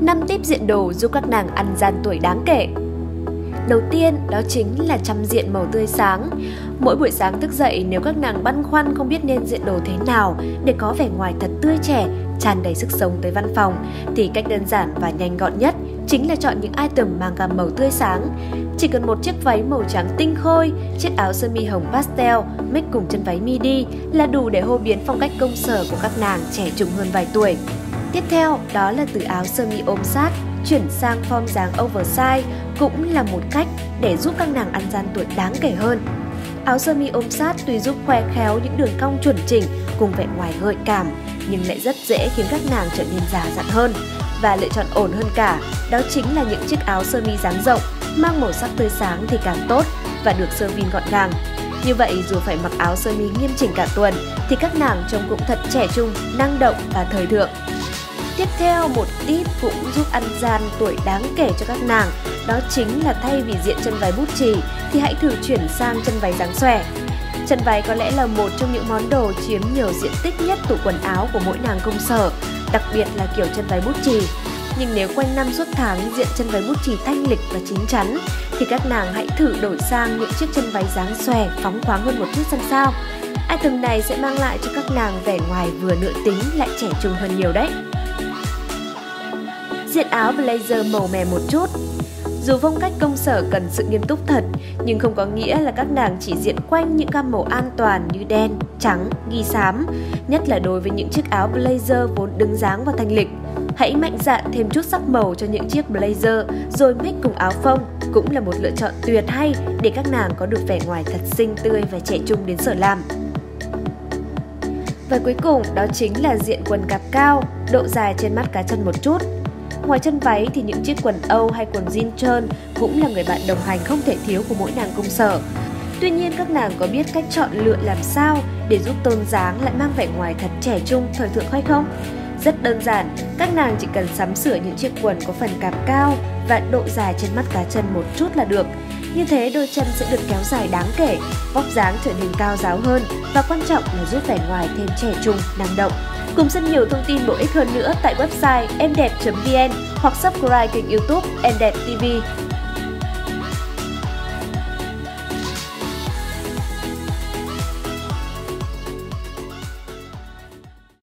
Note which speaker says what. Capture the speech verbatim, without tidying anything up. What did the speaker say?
Speaker 1: năm tip diện đồ giúp các nàng ăn gian tuổi đáng kể. Đầu tiên đó chính là chăm diện màu tươi sáng. Mỗi buổi sáng thức dậy, nếu các nàng băn khoăn không biết nên diện đồ thế nào để có vẻ ngoài thật tươi trẻ, tràn đầy sức sống tới văn phòng, thì cách đơn giản và nhanh gọn nhất chính là chọn những item mang gam màu tươi sáng. Chỉ cần một chiếc váy màu trắng tinh khôi, chiếc áo sơ mi hồng pastel mix cùng chân váy midi là đủ để hô biến phong cách công sở của các nàng trẻ trung hơn vài tuổi. Tiếp theo đó là từ áo sơ mi ôm sát chuyển sang form dáng oversize, cũng là một cách để giúp các nàng ăn gian tuổi đáng kể hơn. Áo sơ mi ôm sát tuy giúp khoe khéo những đường cong chuẩn chỉnh cùng vẻ ngoài gợi cảm, nhưng lại rất dễ khiến các nàng trở nên già dặn hơn. Và lựa chọn ổn hơn cả, đó chính là những chiếc áo sơ mi dáng rộng, mang màu sắc tươi sáng thì càng tốt và được sơ vin gọn gàng. Như vậy dù phải mặc áo sơ mi nghiêm chỉnh cả tuần thì các nàng trông cũng thật trẻ trung, năng động và thời thượng. Tiếp theo, một tip cũng giúp ăn gian tuổi đáng kể cho các nàng, đó chính là thay vì diện chân váy bút chì thì hãy thử chuyển sang chân váy dáng xòe. Chân váy có lẽ là một trong những món đồ chiếm nhiều diện tích nhất tủ quần áo của mỗi nàng công sở, đặc biệt là kiểu chân váy bút chì. Nhưng nếu quanh năm suốt tháng diện chân váy bút chì thanh lịch và chín chắn thì các nàng hãy thử đổi sang những chiếc chân váy dáng xòe phóng khoáng hơn một chút xem sao. Item này sẽ mang lại cho các nàng vẻ ngoài vừa nữ tính lại trẻ trung hơn nhiều đấy. Diện áo blazer màu mè một chút. Dù phong cách công sở cần sự nghiêm túc thật, nhưng không có nghĩa là các nàng chỉ diện quanh những gam màu an toàn như đen, trắng, ghi xám, nhất là đối với những chiếc áo blazer vốn đứng dáng và thanh lịch. Hãy mạnh dạn thêm chút sắc màu cho những chiếc blazer rồi mix cùng áo phông, cũng là một lựa chọn tuyệt hay để các nàng có được vẻ ngoài thật xinh tươi và trẻ trung đến sở làm. Và cuối cùng đó chính là diện quần cạp cao, độ dài trên mắt cá chân một chút. Ngoài chân váy thì những chiếc quần âu hay quần jean trơn cũng là người bạn đồng hành không thể thiếu của mỗi nàng công sở. Tuy nhiên các nàng có biết cách chọn lựa làm sao để giúp tôn dáng lại mang vẻ ngoài thật trẻ trung, thời thượng hay không? Rất đơn giản, các nàng chỉ cần sắm sửa những chiếc quần có phần cạp cao và độ dài trên mắt cá chân một chút là được. Như thế đôi chân sẽ được kéo dài đáng kể, vóc dáng trở nên cao ráo hơn và quan trọng là giúp vẻ ngoài thêm trẻ trung, năng động. Cùng rất nhiều thông tin bổ ích hơn nữa tại website em đẹp chấm vn hoặc subscribe kênh YouTube Em Đẹp ti vi.